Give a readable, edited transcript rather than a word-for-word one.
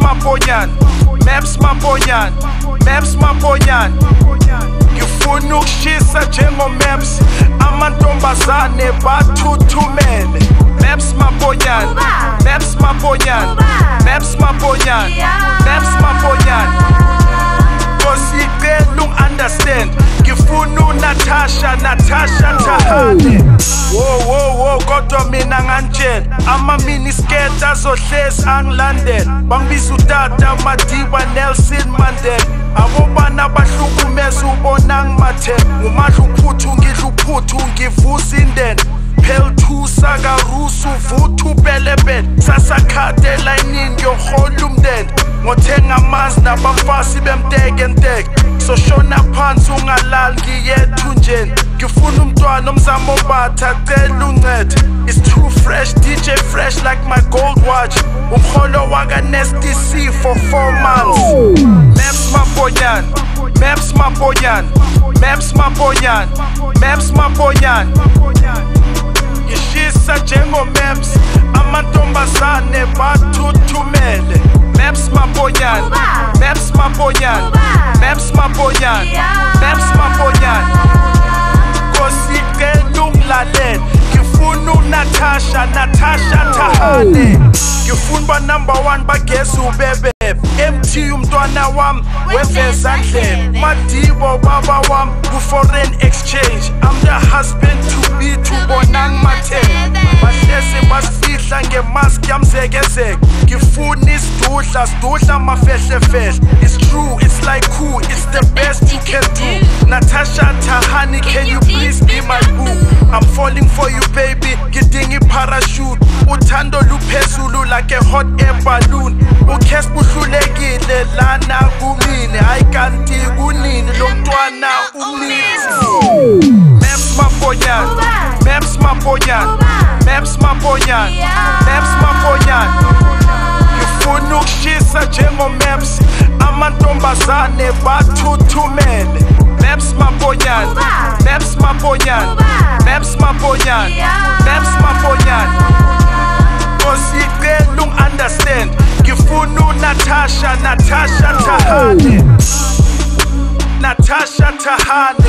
Maponyane, Maps Maponyane, Maps Maponyane. Ngifuna ukushisa njengo Maps, amantombazane bathuthumele. Maps Maponyane, Maps Maponyane, Maps Maponyane, Maps Maponyane. Ngicela understand, ngifuna Natasha Thahane. Wo kodwa mina nganjela ama-mini skirt azohlezi angilandela. Bangibiza utata Madiba Nelson Mandela. Abobana bahlukumeza ubona ngimathela. Ngumahla uphuthu ngidla uphuthu ngivusa indene. Phel thusa karusu vuthu pelepele. Sasakhade elayinini yohola umndeni. Ngothenga amanzi nabafasi bemtekenteke. So shona phansi ungalali ngiyethunjeni. Ngifuna umntwana omzamo batha cela uncedo. It's too fresh, DJ fresh like my gold watch. Umholo waka Nasty C for 4 months. Maps Maponyane, Maps Maponyane, Maps Maponyane, Maps Maponyane. Ngishisa njengo Maps, amantombazane bathuthumele. Maps Maponyane, Maps Maponyane, Maps Maponyane, Maps Maponyane. Ngicela ungilalele, ngifuna Natasha Thahane. Ngifuna number 1 bagezi ubebe. MT umntwana wami weveza ndlela. Madibo baba wami ku-foreign exchange. I'm the husband to be to bona ngimathele. Bahlezi basifihla ngemask yamzekezeke. Ngifuna isidudla mafehlefehle. It's true, it's like cool, it's the best you can do. Natasha Thahane, can you please be my boo? I'm falling for you baby, ngidinga parachute. Uthando luphezulu like a hot air balloon. Ukhesi buhlulekile lana kumini, hayi kanti kunini lo mntwana umini. Maps Maponyane, Maps Maponyane, Maps Maponyane, Maps Maponyane. Ngifuna ukushisa njengo Maps, amantombazane bathuthumele. Maps Maponyane, Maps Maponyane, Maps Maponyane, Maps Maponyane. Ngicela understand, ngifuna Natasha Thahane. Natasha Thahane.